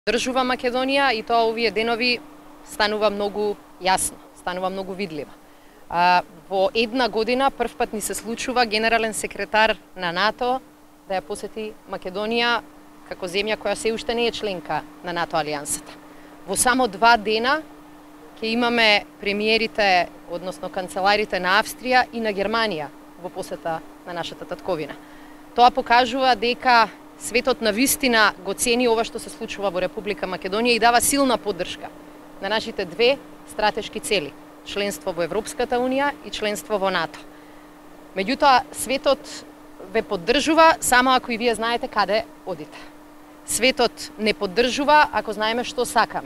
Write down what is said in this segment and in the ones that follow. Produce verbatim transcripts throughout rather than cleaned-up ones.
Држува Македонија и тоа овие денови станува многу јасно, станува многу видливо. А, во една година прв пат ни се случува генерален секретар на НАТО да ја посети Македонија како земја која се уште не е членка на НАТО алијансата. Во само два дена ќе имаме премиерите, односно канцеларите на Австрија и на Германија во посета на нашата татковина. Тоа покажува дека светот на вистина го цени ова што се случува во Република Македонија и дава силна поддршка на нашите две стратешки цели – членство во Европската Унија и членство во НАТО. Меѓутоа, светот ве поддржува само ако и вие знаете каде одите. Светот не поддржува ако знаеме што сакаме.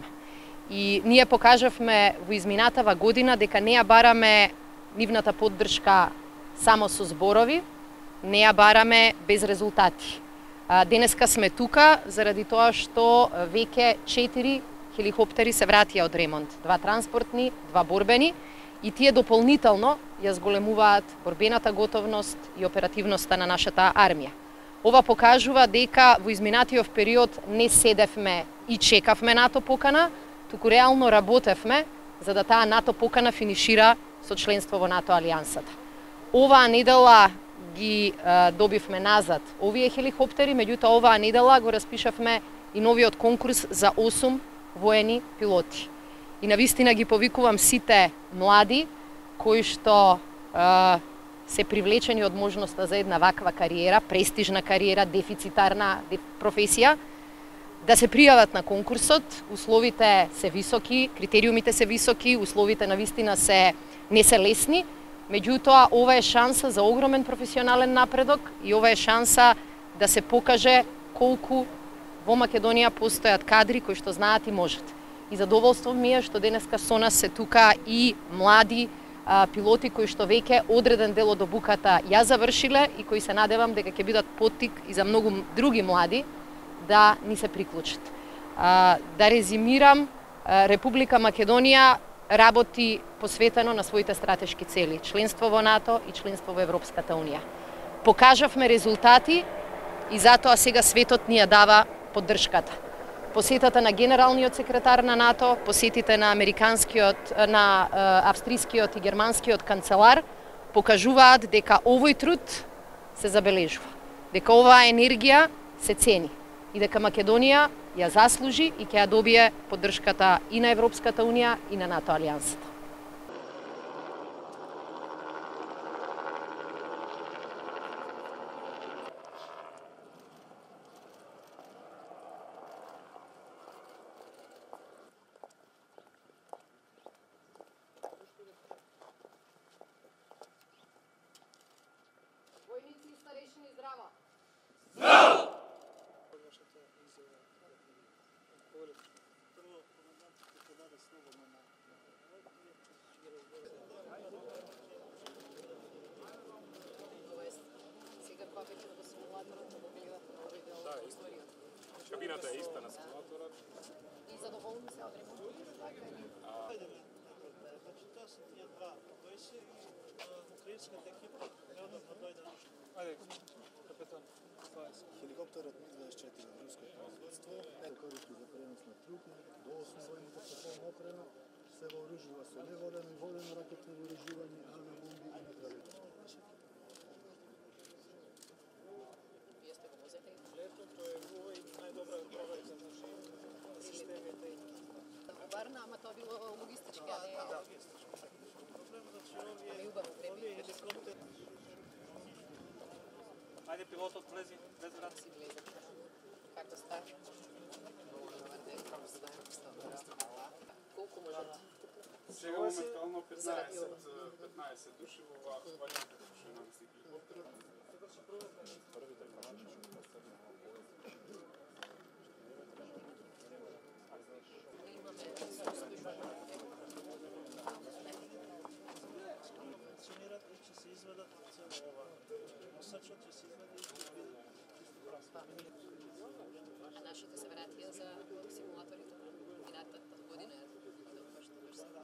И ние покажавме во изминатава година дека не ја бараме нивната поддршка само со зборови, не ја бараме без резултати. Денеска сме тука заради тоа што веќе четири хеликоптери се вратија од ремонт. Два транспортни, два борбени и тие дополнително ја зголемуваат борбената готовност и оперативноста на нашата армија. Ова покажува дека во изминатиот период не седевме и чекавме НАТО покана, туку реално работевме за да таа НАТО покана финишира со членство во НАТО алијансата. Оваа недела ги а, добивме назад овие хеликоптери, меѓутоа оваа недела го распишавме и новиот конкурс за осум воени пилоти. И навистина ги повикувам сите млади кои што а, се привлечени од можноста за една ваква кариера, престижна кариера, дефицитарна професија, да се пријават на конкурсот. Условите се високи, критериумите се високи, условите навистина се не се лесни. Меѓутоа, ова е шанса за огромен професионален напредок и ова е шанса да се покаже колку во Македонија постојат кадри кои што знаат и можат. И задоволство ми е што денеска со нас се тука и млади а, пилоти кои што веќе одреден дел од обуката ја завршиле и кои се надевам дека ќе бидат поттик и за многу други млади да ни се приклучат. А, да резимирам, а, Република Македонија работи посветено на своите стратешки цели – членство во НАТО и членство во Европската Унија. Покажавме резултати и затоа сега светот ни ја дава поддршката. Посетата на генералниот секретар на НАТО, посетите на американскиот, на австрискиот и германскиот канцелар покажуваат дека овој труд се забележува, дека оваа енергија се цени и дека Македонија ја заслужи и ќе ја добие поддршката и на Европската Унија и на НАТО алијансата. Војници и старешини, здраво! Здраво! Кабината е иста на симулаторот. И задоволни се од ремонтот, така или? Значи тоа се тие два. Кои се украинската екипа гледам да дојде нешто. Ајде, капетан. Хеликоптерот Ми дваесет четири руско производство е користи за пренос на трупни до осум војни капитална опрема, се вооружува со неводено и водено ракетно вооружување, авиобомби и митралети. Вие сте го возете? Летото е овој најдобра проверка за системите. Варна, ама тоа било логистички, а не... Да, логистички. Проблем значи овие Ами убаво време. овие хеликоптери. Ајде, пилотот влези, без врат. Си влезе. Како ста? Добар ден, како ста? Колку можат? Сега моментално петнаесет души во варијантата што има на хеликоптерот. Првите команди што Функционират и ќе се изведат цело ова. Носачот ќе се изведе и ќе биде. Нашите се вратија за симулаторите минатата година.